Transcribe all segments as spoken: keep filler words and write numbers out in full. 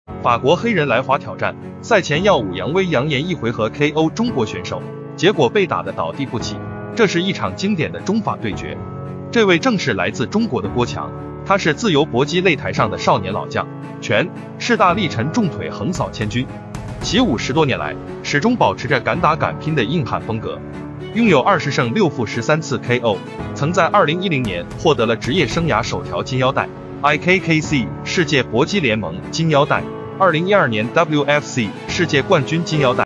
法国黑人来华挑战，赛前耀武扬威，扬言一回合 K O 中国选手，结果被打得倒地不起。这是一场经典的中法对决。这位正是来自中国的郭强，他是自由搏击擂台上的少年老将，拳势大力沉，重腿横扫千军。习武十多年来，始终保持着敢打敢拼的硬汉风格，拥有二十胜六负十三次 K O， 曾在二零一零年获得了职业生涯首条金腰带 I K K C 世界搏击联盟金腰带，二零一二年 W F C 世界冠军金腰带。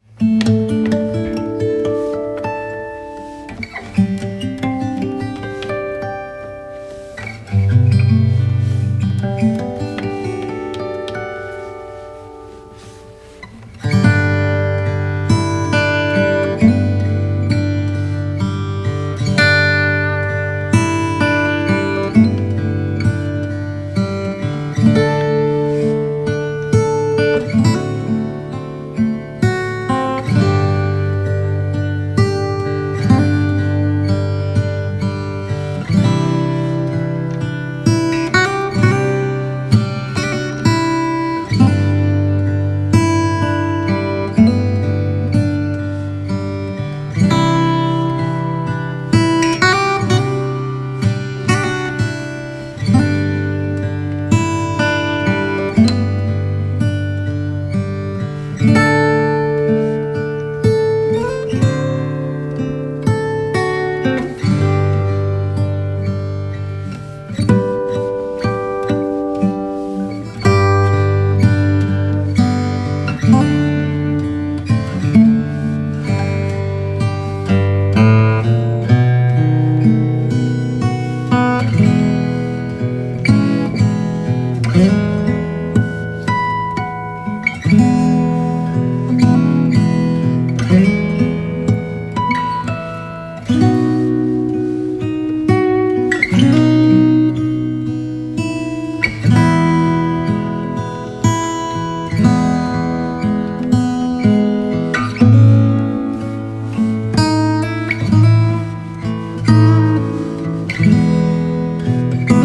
嗯。